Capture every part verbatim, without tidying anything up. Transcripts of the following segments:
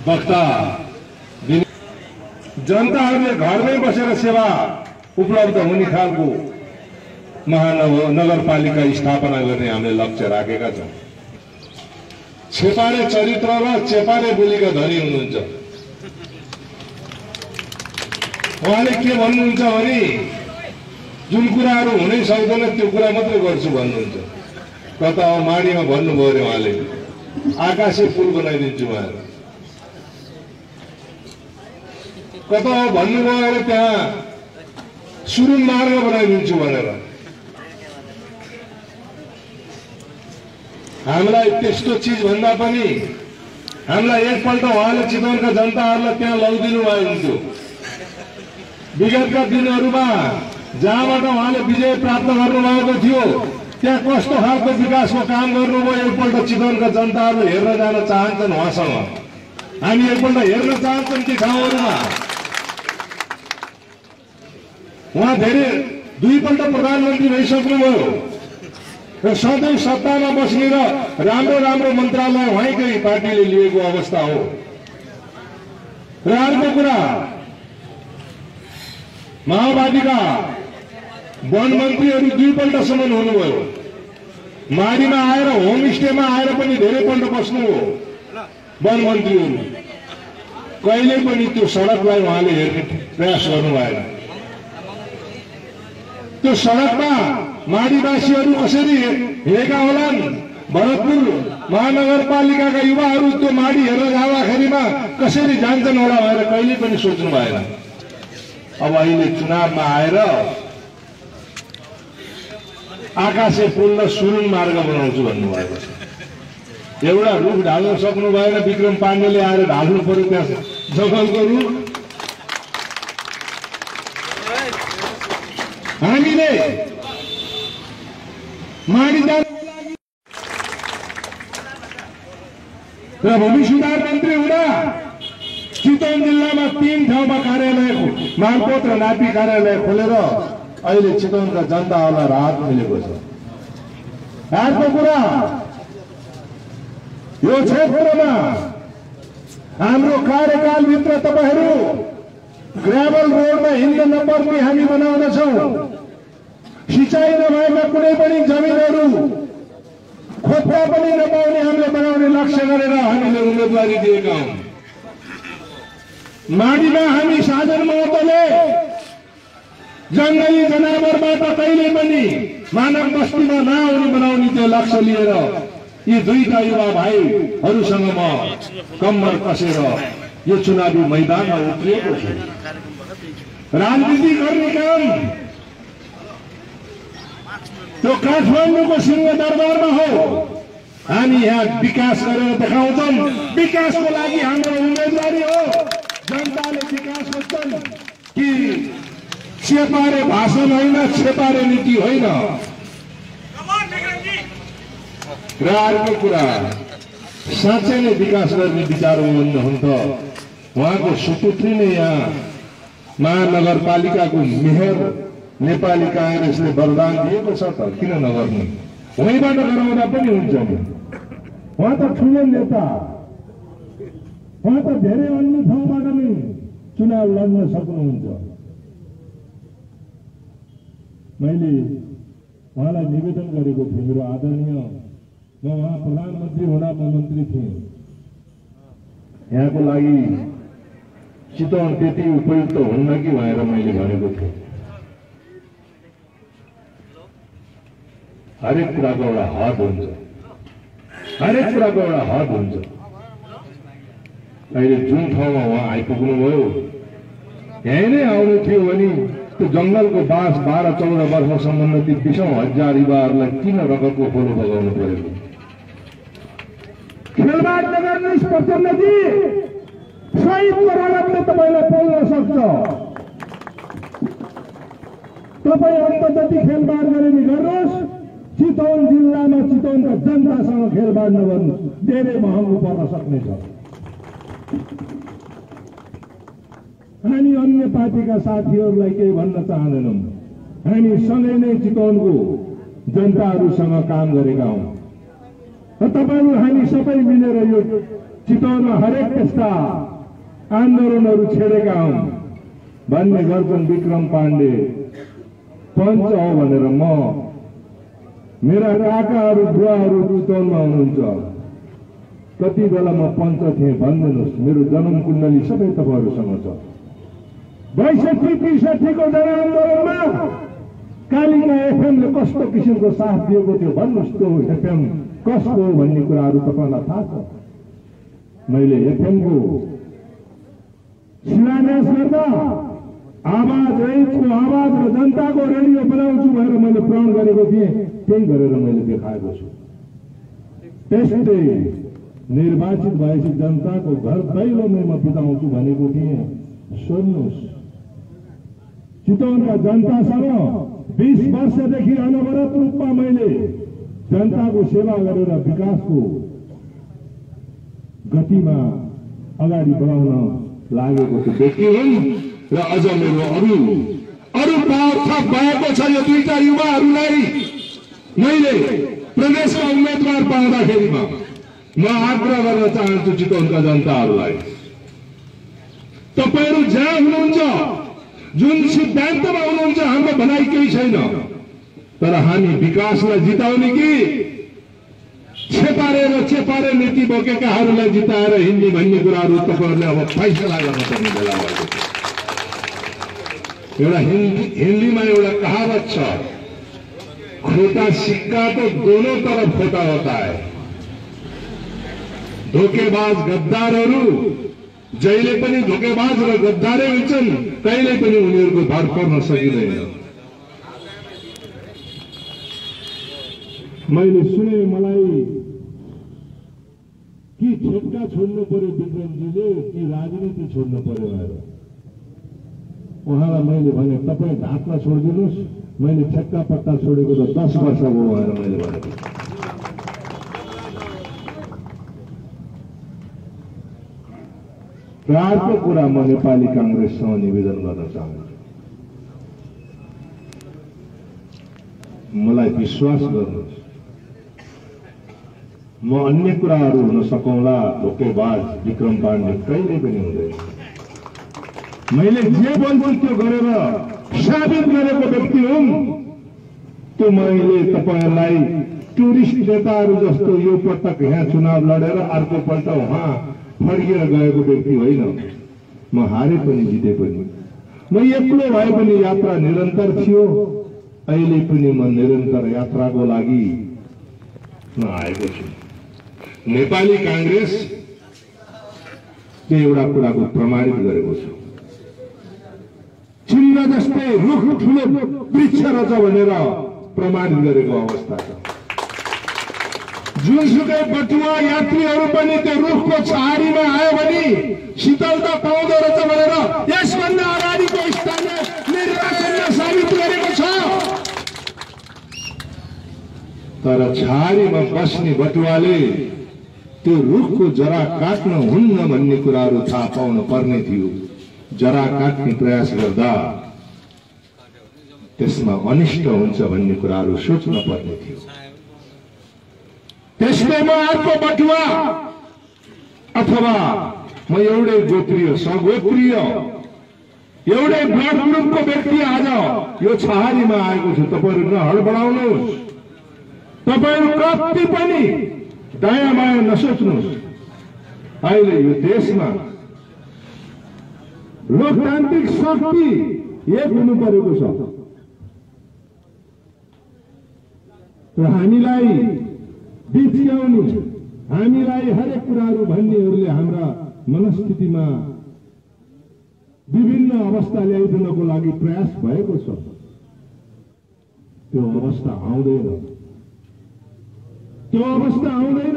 वक्ता जनताहरूले घरमै बसेर सेवा उपलब्ध हुने खालको महानगर नगरपालिका स्थापना गर्ने हामीले लक्ष्य राखेका छौँ। छेपारे चरित्र र चेपारे बोलीका धनी हुनुहुन्छ। उहाँले के भन्नुहुन्छ भने जुन कुराहरू हुनै सक्दैन त्यो कुरा मात्रै गर्छु भन्नुहुन्छ। कता अब माडीमा भन्नुभयो अरे उहाँले आकाशे पुल बनाइदिन्छु भनेर, कता भन्नुभयो अरे त्यहाँ सुरुङ मार्ग बनाइदिन्छु भनेर। हामीलाई त्यस्तो चिज भन्दा पनि हामीलाई एकपल्ट उहाँले चितवनका जनताहरूलाई त्यहाँ लगिदिनु भएको हुन्थ्यो। विगतका दिनहरूमा जहाँबाट उहाँले विजय प्राप्त गर्नुभएको थियो त्यहाँ कस्तो खालको विकासको काम गर्नुभयो एकपल्ट चितवनका जनताहरूले हेर्न जान चाहन्छन् उहाँसँग। हामी एकपल्ट हेर्न चाहन्छौँ ती ठाउँहरूमा। उहाँ धेरै दुईपल्ट प्रधानमन्त्री भइसक्नुभयो र सधैँ सत्तामा बस्ने र राम्रो राम्रो मन्त्रालय उहाँकै पार्टीले लिएको अवस्था हो। र अर्को कुरा, माओवादीका वन मन्त्रीहरू दुईपल्टसम्म हुनुभयो। माडीमा आएर होमस्टेमा आएर पनि धेरैपल्ट बस्नुभयो वन मन्त्रीहरू। कहिले पनि त्यो सडकलाई उहाँले हेर्ने प्रयास गर्नु भएन। त्यो सडकमा माडीवासीहरू कसरी हिँडेका होलान्, भरतपुर महानगरपालिकाका युवाहरू त्यो माडी हेरेर जाँदाखेरिमा कसरी जान्छन् होला भनेर कहिले पनि सोच्नु भएन। अब अहिले चुनावमा आएर आकाशे पुल र सुरुङ मार्ग बनाउँछु भन्नुभएको छ। एउटा रुख ढाल्न सक्नु भएन, विक्रम पाण्डेले आएर ढाल्नु पर्यो त्यहाँ जङ्गलको रुख। हामीले माडी जान र भूमि सुधार मन्त्री हुँदा चितवन जिल्लामा तीन ठाउँमा कार्यालय, मालपोत र नापी कार्यालय खोलेर अहिले चितवनका जनताहरूलाई राहत मिलेको छ। अर्को कुरा, यो क्षेत्रमा हाम्रो कार्यकालभित्र तपाईहरू ग्राभल रोडमा हिँड्न नपर्ने हामी बनाउनेछौँ। सिँचाइ नभएका कुनै पनि जमिनहरू खोज्दा पनि नपाउने हामीले बनाउने लक्ष्य गरेर हामीले उम्मेदवारी दिएका हौँ। माडीमा हामी साधन महतोले जङ्गली जनावरबाट कहिले पनि मानव बस्तीमा नआउने बनाउने त्यो लक्ष्य लिएर यी दुईटा युवा भाइहरूसँग म कम्मर कसेर यो चुनावी मैदानमा उत्रिएको छु। राजनीति गर्ने काम त्यो काठमाडौँको सिंह दरबारमा हो। हामी यहाँ विकास गरेर देखाउँछौँ। विकासको लागि हाम्रो उम्मेदवारी हो। जनताले विकास खोज्छन् कि छेपारे भाषण होइन, छेपारे नीति होइन। र अर्को कुरा, साँच्चै नै विकास गर्ने विचार हुनुहुन्छ त उहाँको सुपुत्री नै यहाँ महानगरपालिकाको मेयर नेपाली कांग्रेसले वरदान दिएको छ त किन नगर्नु? वहीँबाट गराउँदा पनि हुन्छ नि। उहाँ त ठुलो नेता, उहाँ त धेरै अन्य ठाउँबाट नै चुनाव लड्न सक्नुहुन्छ। मैले उहाँलाई निवेदन गरेको थिएँ, मेरो आदरणीय, म उहाँ प्रधानमन्त्री हुँदा म मन्त्री थिएँ, यहाँको लागि चितवन त्यति उपयुक्त हुन्न कि भनेर मैले भनेको थिएँ। हरेक कुराको एउटा हद हुन्छ, हरेक कुराको एउटा हद हुन्छ। अहिले जुन ठाउँमा उहाँ आइपुग्नुभयो, यहीँ नै आउनु थियो भने त्यो जङ्गलको बास बाह्र चौध वर्षसम्म ती बिसौँ हजार युवाहरूलाई किन रगतको खोलो बगाउनु परेको? खेलबाड नगर्नुहोस् प्रचण्डजी, शहीदको रगतले तपाईँलाई पोल्न सक्छ। तपाईँ अन्त जति खेलबाड गरे नि गर्नुहोस्, चितवन जिल्लामा चितवनका जनतासँग खेलबाड नगर्नु, धेरै महँगो पर्न सक्नेछ। हामी अन्य पार्टीका साथीहरूलाई केही भन्न चाहँदैनौँ। हामी सँगै नै चितवनको जनताहरूसँग काम गरेका हौँ र तपाईहरु हामी सबै मिलेर यो चितवनमा हरेक त्यस्ता आन्दोलनहरू छेडेका हुन् भन्ने गर्छन् विक्रम पाण्डे पञ्च हो भनेर। म मेरा काकाहरू बुवाहरू चितवनमा हुनुहुन्छ, कति बेला म पञ्च थिएँ भनिदिनुहोस्। मेरो जन्म कुण्डली सबै तपाईँहरूसँग छ। बैसठी त्रिसठीको जनआन्दोलनमा कालिका एफएमले कस्तो किसिमको साथ दिएको थियो भन्नुहोस्। त्यो एफएम कसको हो भन्ने कुराहरू तपाईँलाई थाहा छ। मैले एफएमको शिलान्यास गर्दा आवाज रहितको आवाज र जनताको रेडियो बनाउँछु भनेर मैले प्रण गरेको थिएँ। त्यही गरेर मैले देखाएको छु। त्यस्तै निर्वाचित भएपछि जनताको घर दैलोमै म बिताउँछु भनेको थिएँ। सुन्नुहोस्, चितवनका जनतासँग बीस वर्षदेखि अनवरत रूपमा मैले जनताको सेवा गरेर विकासको गतिमा अगाडि बढाउन लागेको त्यो व्यक्ति हुन्। र अझ मेरो अरू अरू पावर थप भएको छ। यो दुईटा युवाहरूलाई मैले प्रदेशका उम्मेद्वार पाउँदाखेरिमा म आग्रह गर्न चाहन्छु चितवनका जनताहरूलाई, तपाईँहरू जहाँ हुनुहुन्छ, जुन सिद्धान्तमा हुनुहुन्छ, हाम्रो भनाइ केही छैन, तर हामी विकासलाई जिताउने कि छेपारे र चेपारे नीति बोकेकाहरूलाई जिताएर हिँड्ने भन्ने कुराहरू तपाईँहरूले अब फैसला गर्न पर्ने बेला भएको छ। एउटा हिन्दी हिन्दीमा एउटा कहावत छ, खोटा सिक्का तो दोनों तरफ खोटा होता है। धोकेबाज गद्दारहरू जहिले पनि धोकेबाज र गद्दारै हुन्छन्, कहिले पनि उनीहरूको भर पर्न सकिँदैन। मैले सुने मलाई कि ठेक्का छोड्नु पर्यो विक्रमजीले कि राजनीति छोड्नु पर्यो भनेर। उहाँलाई मैले भने तपाईँ ढाक्न छोडिदिनुहोस्, मैले ठेक्का पट्टा छोडेको त दस वर्ष भयो भनेर मैले भनेको। अर्को कुरा म नेपाली कांग्रेससँग निवेदन गर्न चाहन्छु, मलाई विश्वास गर्नुहोस्, म अन्य कुराहरू हुन सकौँला, धोकेबाज विक्रम पाण्डे कहिले पनि हुँदैन। मैले जे बोल्छु त्यो गरेर साबित गरेको व्यक्ति हुँ। त्यो मैले तपाईँहरूलाई टुरिस्ट नेताहरू जस्तो यो पटक यहाँ चुनाव लडेर अर्को पल्ट उहाँ फर्किएर गएको व्यक्ति होइन। म हारे पनि जिते पनि, म एक्लो भए पनि यात्रा निरन्तर थियो। अहिले पनि म निरन्तर यात्राको लागि म आएको छु। नेपाली कांग्रेस त्यो एउटा कुराको प्रमाणित गरेको छ। चिन्ह जस्तै रुख ठुलो वृक्ष रहेछ भनेर प्रमाणित गरेको अवस्था छ। जुनसुकै बटुवा यात्रीहरू पनि त्यो रुखको छाहारीमा आयो भने शीतलता पाउँदो रहेछ भनेर यसभन्दा अगाडिको स्थानीय निर्वाचनले साबित गरेको छ। तर छाहारीमा बस्ने बटुवाले त्यो रुखको जरा काट्न हुन्न भन्ने कुराहरू थाहा पाउन पर्ने थियो। जरा काट्ने प्रयास गर्दा त्यसमा अनिष्ट हुन्छ भन्ने कुराहरू सोच्न पर्ने थियो। त्यसैमा अर्को बटुवा अथवा म एउटै गोत्रीय सगोत्रीय एउटै ब्लड ग्रुपको व्यक्ति आज यो छहारीमा आएको छु। तपाईहरु हडबडाउनुहोस्, तपाईहरु कति पनि दायाँ बायाँ नसोच्नुहोस्। अहिले यो देशमा लोकतान्त्रिक शक्ति एक हुनु परेको छ र हामीलाई बिचगाउने, हामीलाई हरेक कुराहरू भन्नेहरूले हाम्रा मनस्थितिमा विभिन्न अवस्था ल्याइदिनको लागि प्रयास भएको छ। त्यो अवस्था आउँदैन, त्यो अवस्था आउँदैन।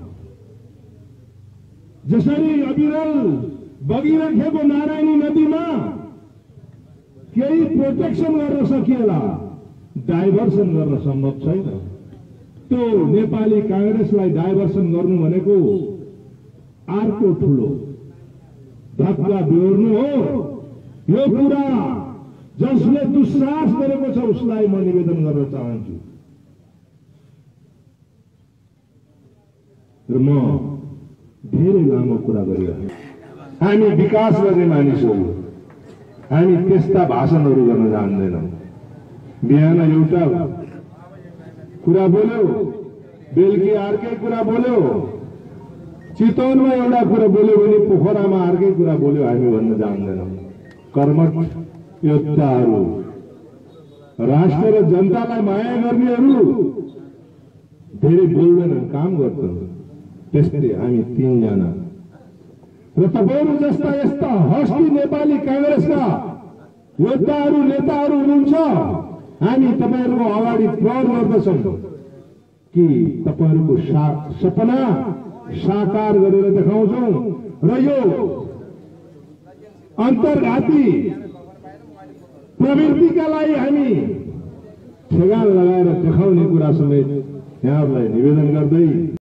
जसरी अविरल बगिरहेको नारायणी नदीमा केही प्रोटेक्सन गर्न सकिएला, डाइभर्सन गर्न सम्भव छैन। त्यो नेपाली कांग्रेसलाई डाइभर्सन गर्नु भनेको अर्को ठुलो धक्का बेहोर्नु हो। यो कुरा जसले दुस्साहस गरेको छ उसलाई म निवेदन गर्न चाहन्छु र म धेरै लामो कुरा गरिरहेको हामी विकास गर्ने मानिसहरू हामी त्यस्ता भाषणहरू गर्न जान्दैनौँ। बिहान एउटा कुरा बोल्यो, बेलुकी अर्कै कुरा बोल्यो, चितवनमा एउटा कुरा बोल्यो भने पोखरामा अर्कै कुरा बोल्यो, हामी भन्न जान्दैनौँ। कर्मठ योद्धाहरू, राष्ट्र र जनतालाई माया गर्नेहरू धेरै बोल्दैनन्, काम गर्छन्। त्यस्तै हामी तीनजना र तपाईहरू जस्ता यस्ता हस्ती नेपाली कांग्रेसका योद्धाहरू नेताहरू हुनुहुन्छ। हामी तपाईहरूको अगाडि प्रहार गर्दछौँ कि तपाईहरूको सपना साकार गरेर देखाउँछौँ र यो अन्तर्घाती प्रवृत्तिका लागि हामी ठेगान लगाएर देखाउने कुरा समेत यहाँहरूलाई निवेदन गर्दै